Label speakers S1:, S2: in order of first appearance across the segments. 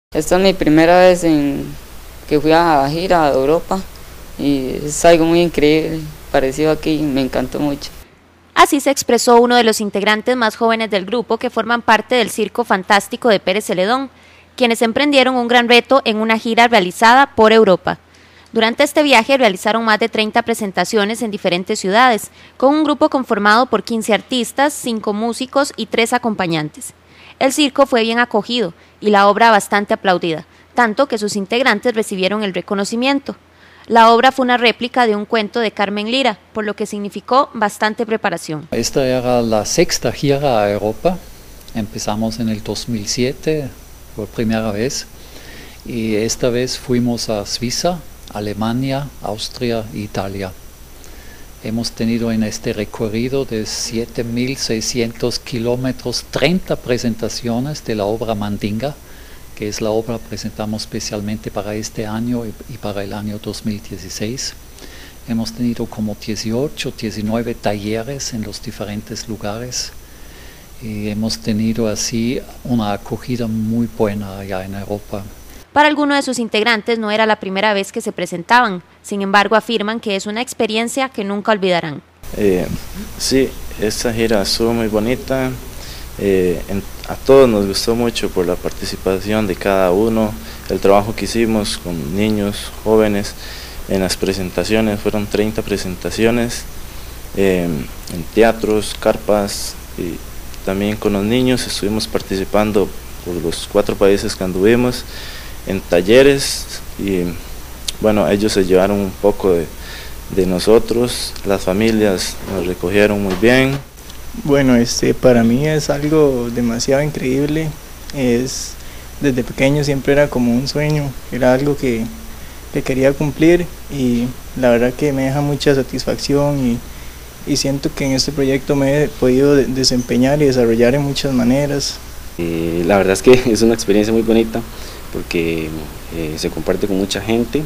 S1: Esta es mi primera vez que fui a gira a Europa y es algo muy increíble, parecido aquí, me encantó mucho.
S2: Así se expresó uno de los integrantes más jóvenes del grupo que forman parte del Circo Fantástico de Pérez Celedón, quienes emprendieron un gran reto en una gira realizada por Europa. Durante este viaje realizaron más de 30 presentaciones en diferentes ciudades, con un grupo conformado por 15 artistas, 5 músicos y 3 acompañantes. El circo fue bien acogido y la obra bastante aplaudida, tanto que sus integrantes recibieron el reconocimiento. La obra fue una réplica de un cuento de Carmen Lira, por lo que significó bastante preparación.
S3: Esta era la sexta gira a Europa. Empezamos en el 2007 por primera vez y esta vez fuimos a Suiza, Alemania, Austria e Italia. Hemos tenido en este recorrido de 7.600 kilómetros 30 presentaciones de la obra Mandinga, que es la obra que presentamos especialmente para este año y para el año 2016. Hemos tenido como 18, 19 talleres en los diferentes lugares y hemos tenido así una acogida muy buena allá en Europa.
S2: Para algunos de sus integrantes no era la primera vez que se presentaban, sin embargo afirman que es una experiencia que nunca olvidarán.
S4: Sí, esta gira estuvo muy bonita, a todos nos gustó mucho por la participación de cada uno, el trabajo que hicimos con niños, jóvenes, en las presentaciones, fueron 30 presentaciones, en teatros, carpas, y también con los niños estuvimos participando por los 4 países que anduvimos, en talleres, y bueno, ellos se llevaron un poco de nosotros, las familias nos recogieron muy bien.
S5: Bueno, para mí es algo demasiado increíble, desde pequeño siempre era como un sueño, era algo que quería cumplir y la verdad que me deja mucha satisfacción y siento que en este proyecto me he podido desempeñar y desarrollar en muchas maneras.
S6: La verdad es que es una experiencia muy bonita porque se comparte con mucha gente,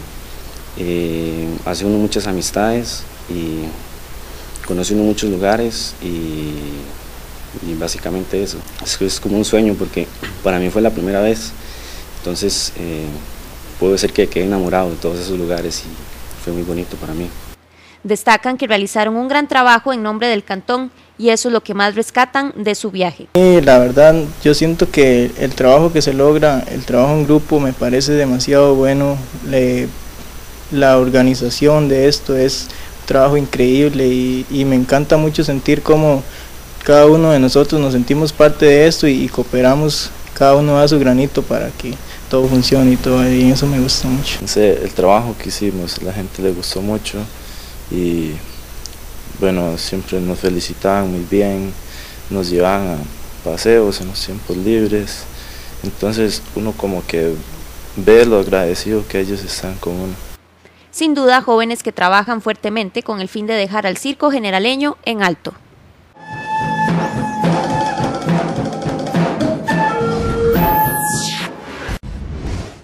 S6: hace uno muchas amistades y conoce uno muchos lugares y básicamente eso. Es como un sueño porque para mí fue la primera vez, entonces puedo decir que quedé enamorado de todos esos lugares y fue muy bonito para mí.
S2: Destacan que realizaron un gran trabajo en nombre del cantón y eso es lo que más rescatan de su viaje.
S5: La verdad, yo siento que el trabajo que se logra, el trabajo en grupo me parece demasiado bueno, la organización de esto es un trabajo increíble y me encanta mucho sentir cómo cada uno de nosotros nos sentimos parte de esto y cooperamos, cada uno da su granito para que todo funcione y todo, y eso me gusta mucho.
S4: El trabajo que hicimos, la gente le gustó mucho y bueno, siempre nos felicitaban muy bien, nos llevaban a paseos en los tiempos libres, entonces uno como que ve lo agradecido que ellos están con uno.
S2: Sin duda, jóvenes que trabajan fuertemente con el fin de dejar al circo generaleño en alto.